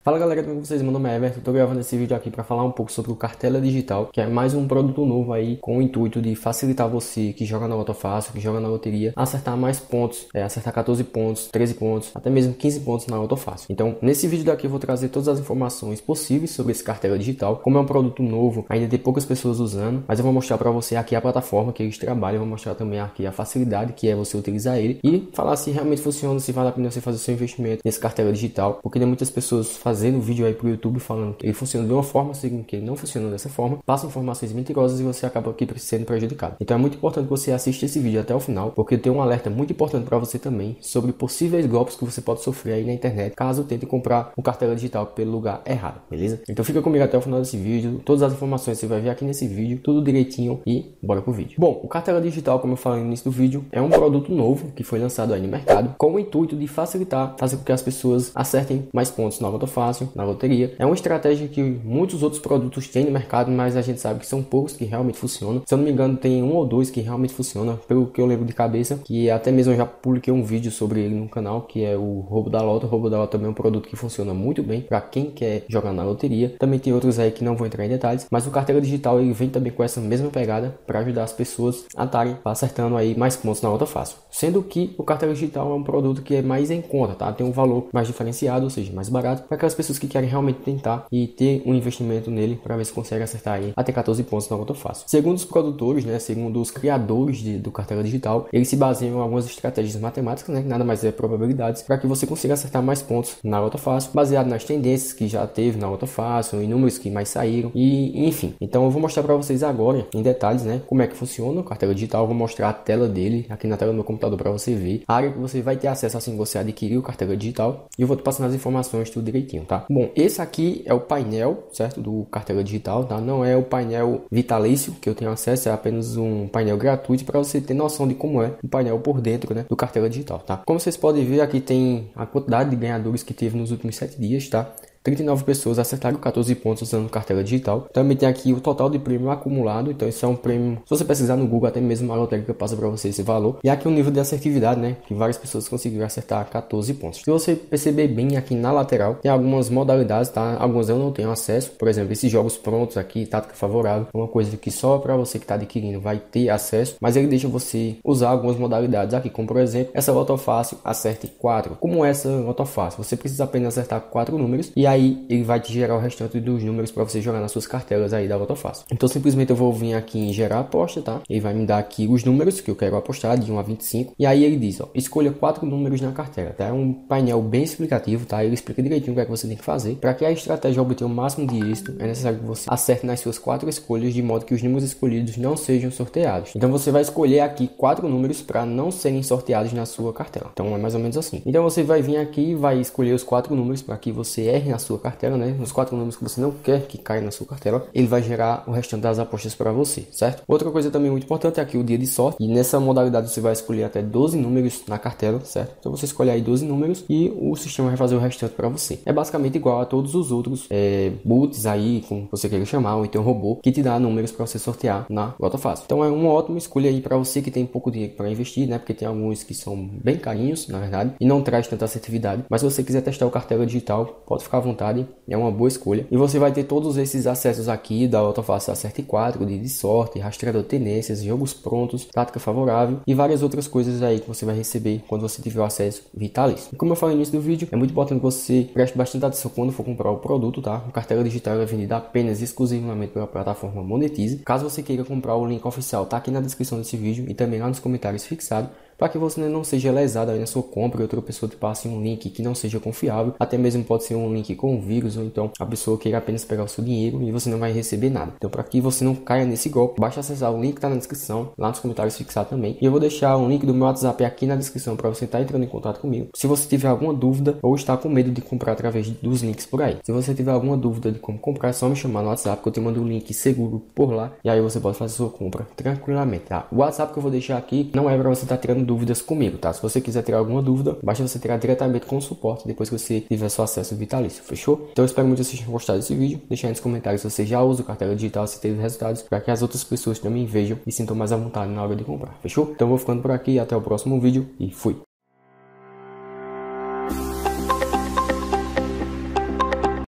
Fala galera, como vocês? Meu nome é Everton, tô gravando esse vídeo aqui para falar um pouco sobre o Cartela Digital, que é mais um produto novo aí com o intuito de facilitar você que joga na Loto Fácil, que joga na loteria, acertar mais pontos, acertar 14 pontos, 13 pontos, até mesmo 15 pontos na Loto Fácil. Então, nesse vídeo daqui eu vou trazer todas as informações possíveis sobre esse Cartela Digital. Como é um produto novo, ainda tem poucas pessoas usando, mas eu vou mostrar para você aqui a plataforma que eles trabalham, eu vou mostrar também aqui a facilidade que é você utilizar ele e falar se realmente funciona, se vale a pena você fazer o seu investimento nesse Cartela Digital, porque tem muitas pessoas fazendo vídeo aí pro YouTube falando que ele funciona de uma forma, segundo que ele não funciona dessa forma, passa informações mentirosas e você acaba aqui sendo prejudicado. Então é muito importante que você assista esse vídeo até o final, porque tem um alerta muito importante para você também sobre possíveis golpes que você pode sofrer aí na internet, caso tente comprar um Cartela Digital pelo lugar errado, beleza? Então fica comigo até o final desse vídeo, todas as informações você vai ver aqui nesse vídeo, tudo direitinho e bora pro vídeo. Bom, o Cartela Digital, como eu falei no início do vídeo, é um produto novo que foi lançado aí no mercado com o intuito de facilitar, fazer com que as pessoas acertem mais pontos na Loto Fácil, na loteria. É uma estratégia que muitos outros produtos têm no mercado, mas a gente sabe que são poucos que realmente funcionam. Se eu não me engano, tem um ou dois que realmente funcionam, pelo que eu lembro de cabeça, que até mesmo eu já publiquei um vídeo sobre ele no canal, que é o Roubo da Loto. O Roubo da Loto também é um produto que funciona muito bem para quem quer jogar na loteria. Também tem outros aí que não vou entrar em detalhes, mas o Cartela Digital ele vem também com essa mesma pegada para ajudar as pessoas a estarem acertando aí mais pontos na Loto Fácil. Sendo que o Cartela Digital é um produto que é mais em conta, tá? Tem um valor mais diferenciado, ou seja, mais barato, para aquelas pessoas que querem realmente tentar e ter um investimento nele para ver se consegue acertar aí até 14 pontos na Loto Fácil. Segundo os produtores, né, segundo os criadores do Cartela Digital, eles se baseiam em algumas estratégias matemáticas, né, que nada mais é probabilidades, para que você consiga acertar mais pontos na Loto Fácil, baseado nas tendências que já teve na Loto Fácil, em números que mais saíram e enfim. Então eu vou mostrar para vocês agora em detalhes, né, como é que funciona o Cartela Digital. Eu vou mostrar a tela dele aqui na tela do meu computador para você ver a área que você vai ter acesso assim que você adquirir o Cartela Digital, e eu vou te passando as informações tudo direitinho, tá? Bom, esse aqui é o painel, certo, do Cartela Digital, tá? Não é o painel vitalício que eu tenho acesso, é apenas um painel gratuito para você ter noção de como é o painel por dentro, né, do Cartela Digital, tá? Como vocês podem ver, aqui tem a quantidade de ganhadores que teve nos últimos 7 dias, tá? 39 pessoas acertaram 14 pontos usando Cartela Digital. Também tem aqui o total de prêmio acumulado. Então isso é um prêmio, se você pesquisar no Google, até mesmo a lotérica passa para você esse valor. E aqui o nível de assertividade, né, que várias pessoas conseguiram acertar 14 pontos. Se você perceber bem aqui na lateral, tem algumas modalidades, tá? Algumas eu não tenho acesso. Por exemplo, esses jogos prontos aqui, tática favorável, é uma coisa que só para você que está adquirindo vai ter acesso. Mas ele deixa você usar algumas modalidades aqui, como por exemplo, essa Loto Fácil, acerte 4. Como essa Loto Fácil, você precisa apenas acertar 4 números e aí ele vai te gerar o restante dos números para você jogar nas suas cartelas aí da Loto Fácil. Então simplesmente eu vou vir aqui em gerar aposta, tá? Ele vai me dar aqui os números que eu quero apostar de 1 a 25 e aí ele diz, ó, escolha 4 números na cartela, tá? É um painel bem explicativo, tá? Ele explica direitinho o que é que você tem que fazer. Para que a estratégia obter o máximo de êxito, é necessário que você acerte nas suas 4 escolhas de modo que os números escolhidos não sejam sorteados. Então você vai escolher aqui 4 números para não serem sorteados na sua cartela. Então é mais ou menos assim. Então você vai vir aqui e vai escolher os 4 números para que você erre na sua cartela, né? Os 4 números que você não quer que caia na sua cartela, ele vai gerar o restante das apostas para você, certo? Outra coisa também muito importante é aqui o dia de sorte, e nessa modalidade você vai escolher até 12 números na cartela, certo? Então você escolhe aí 12 números e o sistema vai fazer o restante para você. É basicamente igual a todos os outros boots aí, como você queira chamar, ou então robô, que te dá números para você sortear na Loto Fácil. Então é uma ótima escolha aí para você que tem pouco dinheiro para investir, né? Porque tem alguns que são bem carinhos, na verdade, e não traz tanta assertividade. Mas se você quiser testar o Cartela Digital, pode ficar à vontade. É uma boa escolha. E você vai ter todos esses acessos aqui da Loto Fácil Acerte 4, de sorte, rastreador de tendências, jogos prontos, tática favorável e várias outras coisas aí que você vai receber quando você tiver o acesso vitalício. E como eu falei no início do vídeo, é muito importante que você preste bastante atenção quando for comprar o produto, tá? O Cartela Digital é vendido apenas exclusivamente pela plataforma Monetize. Caso você queira comprar, o link oficial tá aqui na descrição desse vídeo e também lá nos comentários fixado, para que você não seja lesado aí na sua compra e outra pessoa te passe um link que não seja confiável, até mesmo pode ser um link com vírus, ou então a pessoa queira apenas pegar o seu dinheiro e você não vai receber nada. Então, para que você não caia nesse golpe, basta acessar o link que está na descrição, lá nos comentários fixar também, e eu vou deixar um link do meu WhatsApp aqui na descrição para você estar entrando em contato comigo. Se você tiver alguma dúvida ou está com medo de comprar através dos links por aí, se você tiver alguma dúvida de como comprar, é só me chamar no WhatsApp que eu te mando um link seguro por lá, e aí você pode fazer sua compra tranquilamente, tá? O WhatsApp que eu vou deixar aqui não é para você estar tirando dúvidas comigo, tá? Se você quiser tirar alguma dúvida, basta você tirar diretamente com o suporte depois que você tiver seu acesso vitalício, fechou? Então eu espero muito que vocês tenham gostado desse vídeo. Deixa aí nos comentários se você já usa o Cartela Digital, se teve resultados, para que as outras pessoas também vejam e sintam mais à vontade na hora de comprar, fechou? Então eu vou ficando por aqui, até o próximo vídeo e fui!